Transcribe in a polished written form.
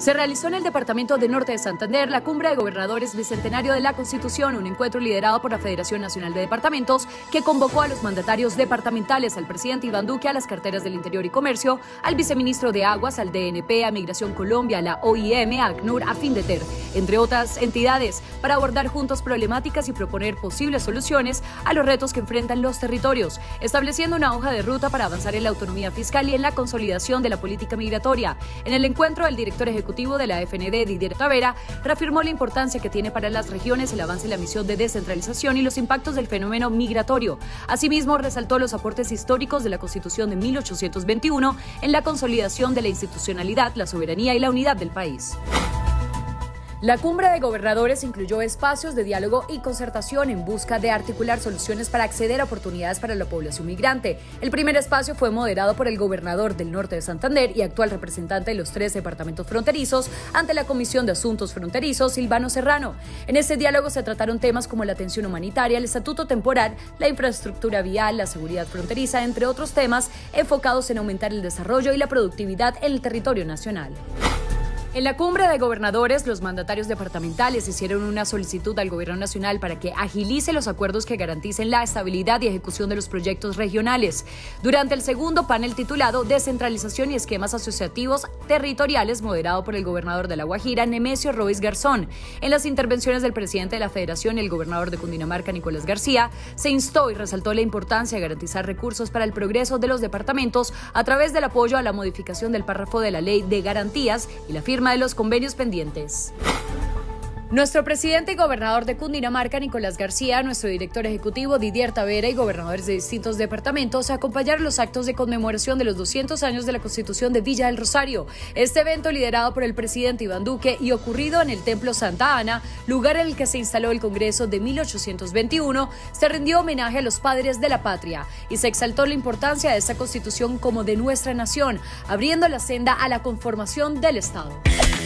Se realizó en el departamento de Norte de Santander la Cumbre de Gobernadores Bicentenario de la Constitución, un encuentro liderado por la Federación Nacional de Departamentos que convocó a los mandatarios departamentales, al presidente Iván Duque, a las carteras del Interior y Comercio, al viceministro de Aguas, al DNP, a Migración Colombia, a la OIM, a ACNUR, a Findeter, entre otras entidades, para abordar juntos problemáticas y proponer posibles soluciones a los retos que enfrentan los territorios, estableciendo una hoja de ruta para avanzar en la autonomía fiscal y en la consolidación de la política migratoria. En el encuentro, el director ejecutivo de la FND, Didier Tavera, reafirmó la importancia que tiene para las regiones el avance en la misión de descentralización y los impactos del fenómeno migratorio. Asimismo, resaltó los aportes históricos de la Constitución de 1821 en la consolidación de la institucionalidad, la soberanía y la unidad del país. La Cumbre de Gobernadores incluyó espacios de diálogo y concertación en busca de articular soluciones para acceder a oportunidades para la población migrante. El primer espacio fue moderado por el gobernador del Norte de Santander y actual representante de los 3 departamentos fronterizos ante la Comisión de Asuntos Fronterizos, Silvano Serrano. En este diálogo se trataron temas como la atención humanitaria, el estatuto temporal, la infraestructura vial, la seguridad fronteriza, entre otros temas enfocados en aumentar el desarrollo y la productividad en el territorio nacional. En la Cumbre de Gobernadores, los mandatarios departamentales hicieron una solicitud al Gobierno Nacional para que agilice los acuerdos que garanticen la estabilidad y ejecución de los proyectos regionales. Durante el segundo panel titulado Descentralización y Esquemas Asociativos Territoriales, moderado por el gobernador de La Guajira, Nemesio Royce Garzón, en las intervenciones del presidente de la Federación y el gobernador de Cundinamarca, Nicolás García, se instó y resaltó la importancia de garantizar recursos para el progreso de los departamentos a través del apoyo a la modificación del párrafo de la Ley de Garantías y la firma de los convenios pendientes. Nuestro presidente y gobernador de Cundinamarca, Nicolás García, nuestro director ejecutivo, Didier Tavera, y gobernadores de distintos departamentos acompañaron los actos de conmemoración de los 200 años de la Constitución de Villa del Rosario. Este evento, liderado por el presidente Iván Duque y ocurrido en el Templo Santa Ana, lugar en el que se instaló el Congreso de 1821, se rindió homenaje a los padres de la patria y se exaltó la importancia de esta Constitución como de nuestra nación, abriendo la senda a la conformación del Estado.